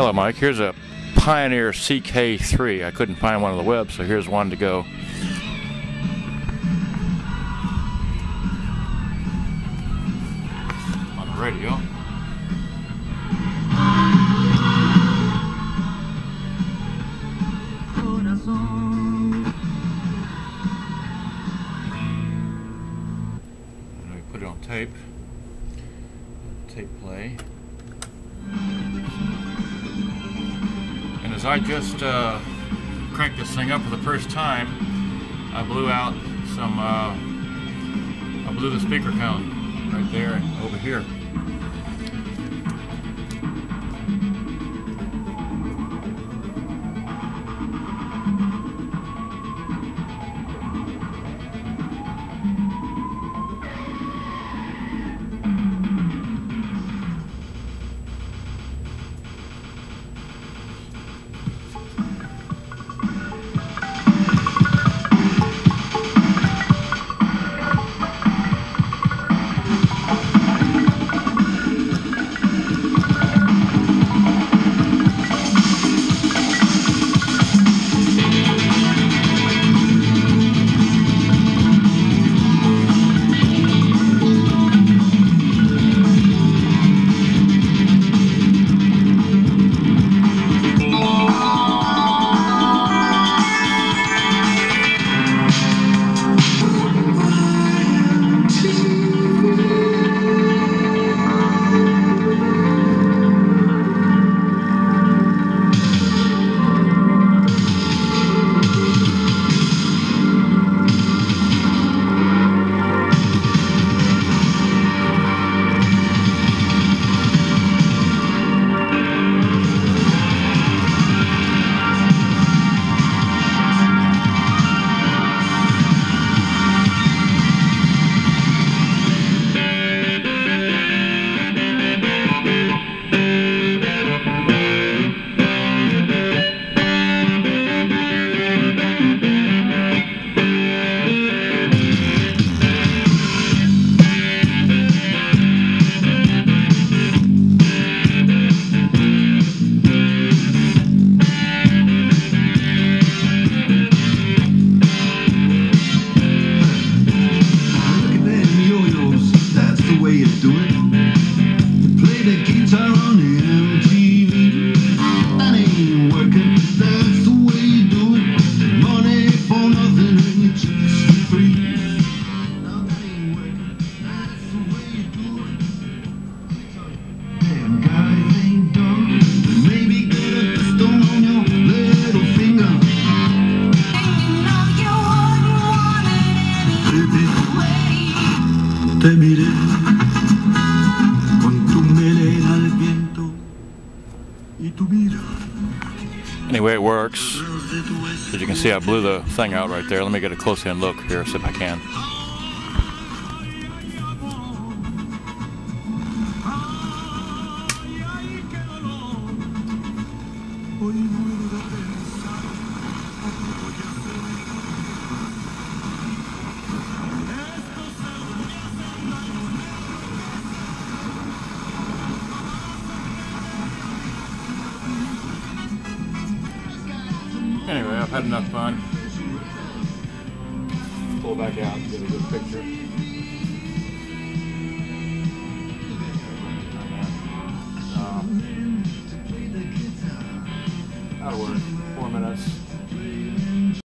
Hello, Mike. Here's a Pioneer CK3. I couldn't find one on the web, so here's one to go. On the radio. Let me put it on tape. Tape play. And as I just cranked this thing up for the first time, I blew out some, I blew the speaker cone right there and over here. Te miré con tu melena al viento y tu vida. Anyway, it works. As you can see, I blew the thing out right there. Let me get a close-in look here, see if I can. Anyway, I've had enough fun. Pull back out and get a good picture. That'll work. 4 minutes.